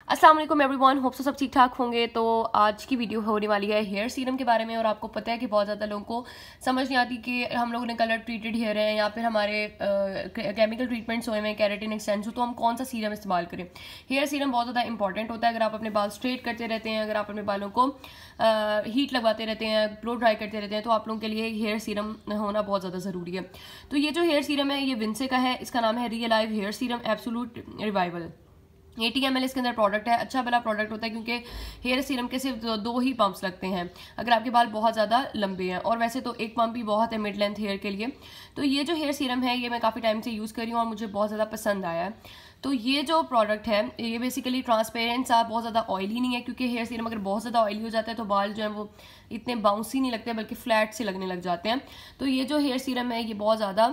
अस्सलाम वालेकुम everyone, hope so सब ठीक ठाक होंगे। तो आज की वीडियो होने वाली है हेयर सीरम के बारे में। और आपको पता है कि बहुत ज़्यादा लोगों को समझ नहीं आती कि हम लोगों ने कलर ट्रीटेड हेयर है या फिर हमारे केमिकल ट्रीटमेंट्स हुए हैं, केराटिन एक्सटेंशन, तो हम कौन सा सीरम इस्तेमाल करें। हेयर सीरम बहुत ज़्यादा इंपॉर्टेंट होता है। अगर आप अपने बाल स्ट्रेट करते रहते हैं, अगर आप अपने बालों को हीट लगवाते रहते हैं, ब्लो ड्राई करते रहते हैं, तो आप लोगों के लिए हेयर सीरम होना बहुत ज़्यादा ज़रूरी है। तो ये जो हेयर सीरम है ये विंसे का है। इसका नाम है Realive hair serum absolute revival. 80 ml इसके अंदर प्रोडक्ट है। अच्छा भला प्रोडक्ट होता है क्योंकि हेयर सीरम के सिर्फ दो ही पंप्स लगते हैं अगर आपके बाल बहुत ज़्यादा लंबे हैं, और वैसे तो एक पंप भी बहुत है मिड लेंथ हेयर के लिए। तो ये जो हेयर सीरम है ये मैं काफ़ी टाइम से यूज़ कर रही हूँ और मुझे बहुत ज़्यादा पसंद आया है। तो ये जो प्रोडक्ट है ये बेसिकली ट्रांसपेरेंट सा, बहुत ज़्यादा ऑयली नहीं है, क्योंकि हेयर सीरम अगर बहुत ज़्यादा ऑयली हो जाता है तो बाल जो है वो इतने बाउंसी नहीं लगते बल्कि फ्लैट से लगने लग जाते हैं। तो ये जो हेयर सीरम है ये बहुत ज़्यादा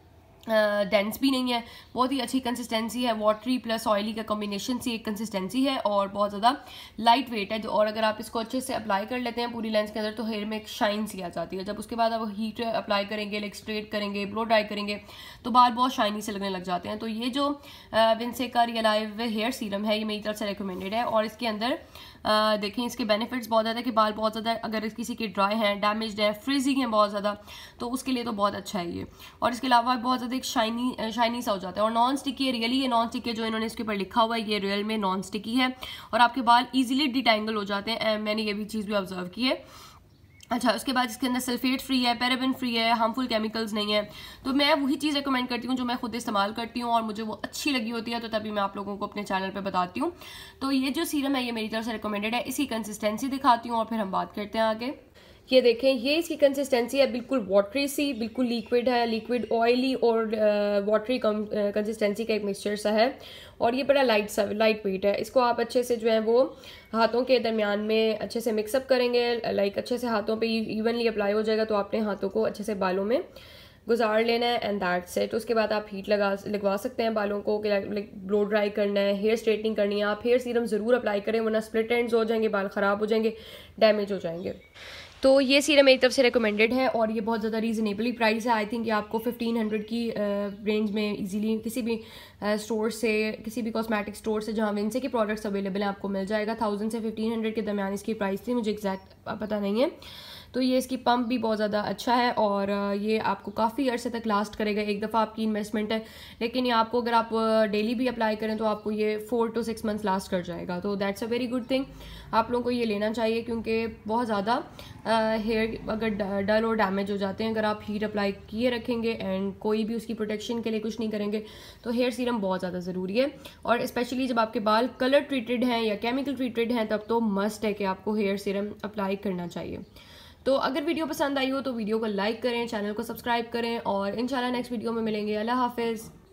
डेंस भी नहीं है, बहुत ही अच्छी कंसिस्टेंसी है, वाटरी प्लस ऑयली का कॉम्बिनेशन से एक कंसिस्टेंसी है और बहुत ज़्यादा लाइट वेट है। और अगर आप इसको अच्छे से अप्लाई कर लेते हैं पूरी लेंथ के अंदर तो हेयर में एक शाइन सी आ जाती है। जब उसके बाद आप हीट अप्लाई करेंगे, लाइक स्ट्रेट करेंगे, ब्लो ड्राई करेंगे, तो बाल बहुत शाइनी से लगने लग जाते हैं। तो ये जो विंसे का रियलाइव हेयर सीरम है ये मेरी तरफ से रिकमेंडेड है। और इसके अंदर देखें इसके बेनिफिट्स बहुत ज़्यादा कि बाल बहुत ज़्यादा अगर किसी के ड्राई हैं, डैमेज्ड है, फ्रिजिंग है बहुत ज़्यादा, तो उसके लिए तो बहुत अच्छा है ये। और इसके अलावा बहुत ज़्यादा एक शाइनी सा हो जाता है। और नॉन स्टिकी है, रियली ये नॉन स्टिकी है, जो इन्होंने इसके ऊपर लिखा हुआ है ये रियल में नॉन स्टिकी है और आपके बाल ईजिली डिटेंगल हो जाते हैं। मैंने ये भी चीज़ भी ऑब्जर्व की है। अच्छा, उसके बाद इसके अंदर सल्फेट फ्री है, पैराबेन फ्री है, हार्मफुल केमिकल्स नहीं है। तो मैं वही चीज़ रिकमेंड करती हूँ जो मैं खुद इस्तेमाल करती हूँ और मुझे वो अच्छी लगी होती है, तो तभी मैं आप लोगों को अपने चैनल पे बताती हूँ। तो ये जो सीरम है ये मेरी तरफ से रिकमेंडेड है। इसी कंसिस्टेंसी दिखाती हूँ और फिर हम बात करते हैं आगे। ये देखें ये इसकी कंसिस्टेंसी है, बिल्कुल वाटरी सी, बिल्कुल लिक्विड है, लिक्विड ऑयली और वाटरी कंसिस्टेंसी का एक मिक्सचर सा है। और ये बड़ा लाइट वेट है। इसको आप अच्छे से जो है वो हाथों के दरमियान में अच्छे से मिक्सअप करेंगे, लाइक अच्छे से हाथों पे इवनली अप्लाई हो जाएगा। तो आपने हाथों को अच्छे से बालों में गुजार लेना है एंड दैट्स इट। उसके बाद आप हीट लगवा सकते हैं बालों को, लाइक ब्लो ड्राई करना है, हेयर स्ट्रेटनिंग करनी है। आप हेयर सीरम ज़रूर अप्लाई करें वरना स्प्लिट एंड्स हो जाएंगे, बाल ख़राब हो जाएंगे, डैमेज हो जाएंगे। तो ये सीरम मेरी तरफ से रिकमेंडेड है और ये बहुत ज़्यादा रीज़नेबली प्राइस है। आई थिंक ये आपको 1500 की रेंज में इजीली किसी भी स्टोर से, किसी भी कॉस्मेटिक स्टोर से जहाँ विंसे के प्रोडक्ट्स अवेलेबल हैं आपको मिल जाएगा। 1000 से 1500 के दरमियान इसकी प्राइस थी, मुझे एग्जैक्ट पता नहीं है। तो ये इसकी पंप भी बहुत ज़्यादा अच्छा है और ये आपको काफ़ी अर्से तक लास्ट करेगा। एक दफ़ा आपकी इन्वेस्टमेंट है, लेकिन ये आपको अगर आप डेली भी अप्लाई करें तो आपको ये 4 to 6 मंथ्स लास्ट कर जाएगा। तो that's a very good thing, आप लोगों को ये लेना चाहिए क्योंकि बहुत ज़्यादा हेयर अगर डल और डैमेज हो जाते हैं, अगर आप हीट अप्लाई किए रखेंगे एंड कोई भी उसकी प्रोटेक्शन के लिए कुछ नहीं करेंगे तो हेयर सीरम बहुत ज़्यादा ज़रूरी है। और स्पेशली जब आपके बाल कलर ट्रीटेड हैं या केमिकल ट्रीटेड हैं तब तो मस्ट है कि आपको हेयर सीरम अप्लाई करना चाहिए। तो अगर वीडियो पसंद आई हो तो वीडियो को लाइक करें, चैनल को सब्सक्राइब करें और इंशाल्लाह नेक्स्ट वीडियो में मिलेंगे। अल्लाह हाफिज़।